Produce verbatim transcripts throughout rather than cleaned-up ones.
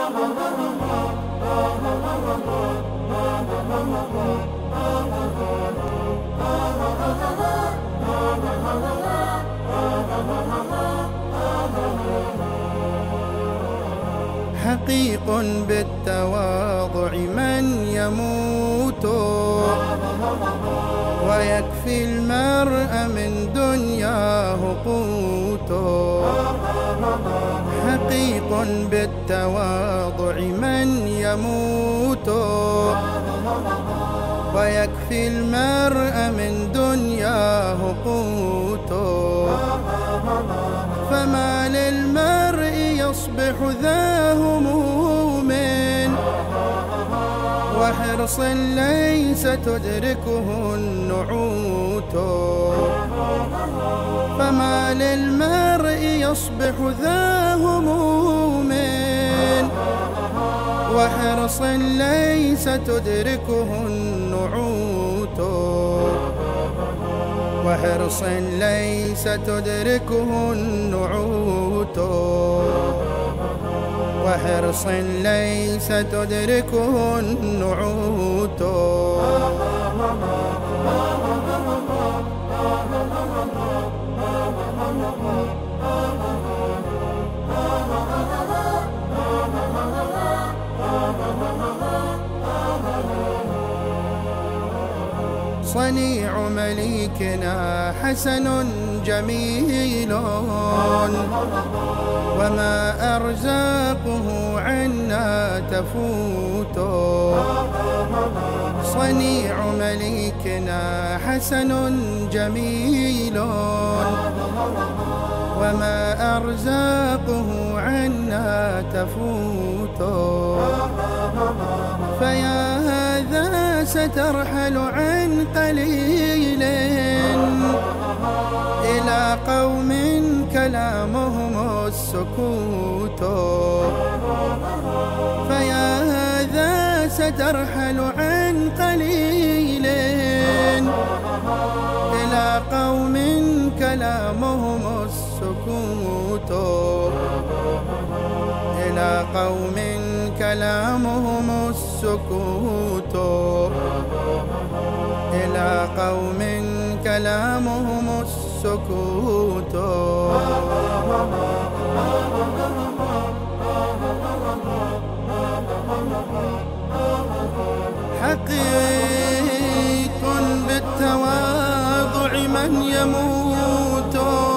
حقيق بالتواضع من يموت ويكفي المرء من دنياه قوت. حقيق بالتواضع من يموت ويكفي المرء من دنياه قوت. فما للمرء يصبح ذا هموم وحرص ليس تدركه النعوت. فما للمرء يصبح ذا هموم وحرص ليس تدركه النعوت. وحرص ليس تدركه النعوت. وحرص ليس تدركه النعوت. صنيع مليكنا حسن جميل وما أرزاقه عنا تفوت. صنيع مليكنا حسن جميل وما أرزاقه عنا تفوت. فيا هذا سترحل عن قليل إلى قوم كلامهم السكوت. فيا هذا سترحل عن قليل إلى قوم كلامهم السكوت. إلى قوم كلامهم السكوت. إلى قوم كلامهم السكوت. حقيق بالتواضع من يموت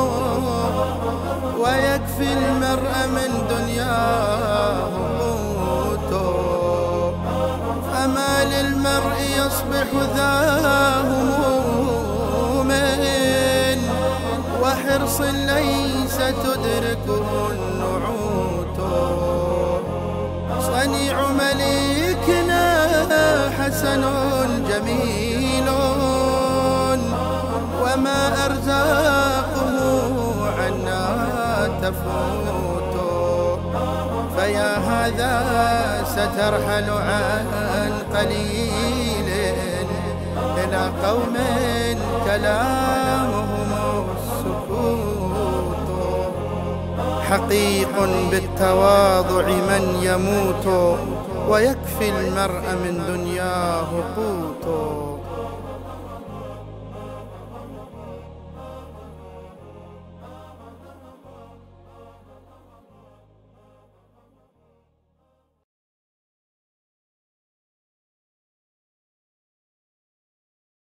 ويكفي المرء من دنياه قوت. فما للمرء يصبح ذا هموم وحرص ليس تدركه النعوت. صنيع مليكنا حسن جميل وما أرزاقه عنا تفوت. فيا هذا سترحل عن قليل إلى قوم كلامهم السكوت. حقيق بالتواضع من يموت ويكفي المرء من دنياه قوت.